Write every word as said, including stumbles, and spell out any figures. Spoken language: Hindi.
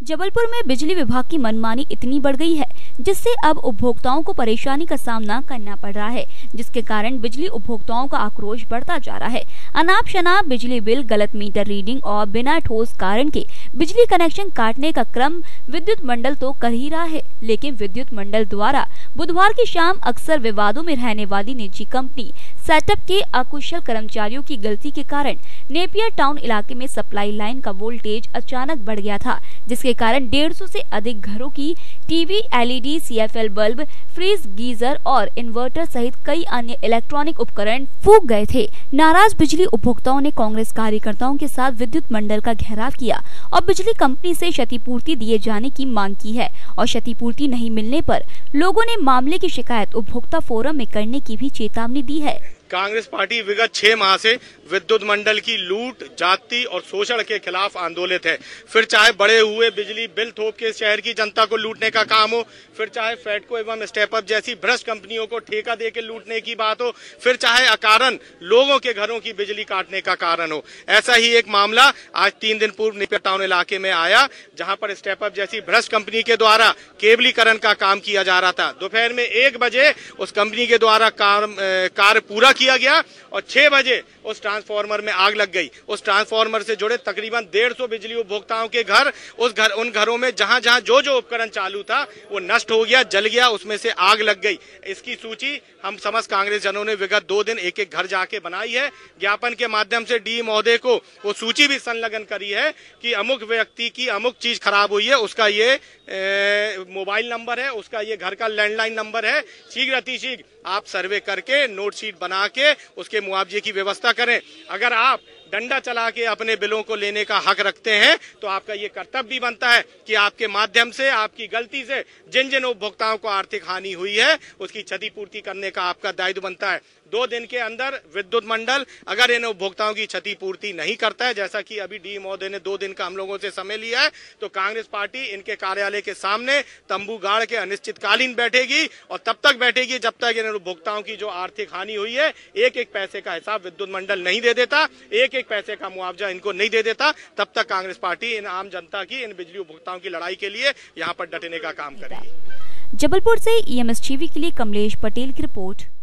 जबलपुर में बिजली विभाग की मनमानी इतनी बढ़ गई है जिससे अब उपभोक्ताओं को परेशानी का सामना करना पड़ रहा है, जिसके कारण बिजली उपभोक्ताओं का आक्रोश बढ़ता जा रहा है। अनाप शनाप बिजली बिल, गलत मीटर रीडिंग और बिना ठोस कारण के बिजली कनेक्शन काटने का क्रम विद्युत मंडल तो कर ही रहा है, लेकिन विद्युत मंडल द्वारा बुधवार की शाम अक्सर विवादों में रहने वाली निजी कंपनी सेटअप के अकुशल कर्मचारियों की गलती के कारण नेपियर टाउन इलाके में सप्लाई लाइन का वोल्टेज अचानक बढ़ गया था, जिसके कारण डेढ़ सौ से अधिक घरों की TV, LED, CFL bulb, fridge, geyser और इन्वर्टर सहित कई अन्य इलेक्ट्रॉनिक उपकरण फूंक गए थे। नाराज बिजली उपभोक्ताओं ने कांग्रेस कार्यकर्ताओं के साथ विद्युत मंडल का घेराव किया और बिजली कंपनी से क्षतिपूर्ति दिए जाने की मांग की है और क्षतिपूर्ति नहीं मिलने पर लोगों ने मामले की शिकायत उपभोक्ता फोरम में करने की भी चेतावनी दी है। कांग्रेस पार्टी विगत छह माह से विद्युत मंडल की लूट, जाति और शोषण के खिलाफ आंदोलित है। फिर चाहे बढ़े हुए बिजली बिल थोप के शहर की जनता को लूटने का काम हो, फिर चाहे फेडको एवं स्टेप अप जैसी भ्रष्ट कंपनियों को ठेका देकर लूटने की बात हो, फिर चाहे अकारण लोगों के घरों की बिजली काटने का कारण हो। ऐसा ही एक मामला आज तीन दिन पूर्व नेपियर टाउन इलाके में आया, जहां पर स्टेप अप जैसी भ्रष्ट कंपनी के द्वारा केबलीकरण का काम किया जा रहा था। दोपहर में एक बजे उस कंपनी के द्वारा कार्य पूरा किया गया और छह बजे उस ट्रांसफार्मर में आग लग गई। उस ट्रांसफार्मर से जुड़े तकरीबन डेढ़ सौ बिजली उपभोक्ताओं के घर, उस घर उन घरों में जहां जहां जो जो उपकरण चालू था वो नष्ट हो गया, जल गया, उसमें से आग लग गई। इसकी सूची हम समस्त कांग्रेस जनों ने विगत दो दिन एक एक घर जाके बनाई है। ज्ञापन के माध्यम से डी महोदय को वो सूची भी संलग्न करी है कि अमुक व्यक्ति की अमुक चीज खराब हुई है, उसका ये मोबाइल नंबर है, उसका ये घर का लैंडलाइन नंबर है। शीघ्र अतिशीघ्र आप सर्वे करके नोट शीट बना के उसके मुआवजे की व्यवस्था करें। अगर आप डंडा चला के अपने बिलों को लेने का हक रखते हैं तो आपका ये कर्तव्य भी बनता है कि आपके माध्यम से, आपकी गलती से जिन जिन उपभोक्ताओं को आर्थिक हानि हुई है उसकी क्षतिपूर्ति करने का आपका दायित्व बनता है। दो दिन के अंदर विद्युत मंडल अगर इन उपभोक्ताओं की क्षतिपूर्ति नहीं करता है, जैसा कि अभी डी महोदय ने दो दिन का हम लोगों से समय लिया है, तो कांग्रेस पार्टी इनके कार्यालय के सामने तंबू गाड़ के अनिश्चितकालीन बैठेगी और तब तक बैठेगी जब तक इन उपभोक्ताओं की जो आर्थिक हानि हुई है, एक एक पैसे का हिसाब विद्युत मंडल नहीं दे देता, एक एक पैसे का मुआवजा इनको नहीं दे देता, तब तक कांग्रेस पार्टी इन आम जनता की, इन बिजली उपभोक्ताओं की लड़ाई के लिए यहाँ पर डटने का काम करेगी। जबलपुर से ईएमएस टीवी के लिए कमलेश पटेल की रिपोर्ट।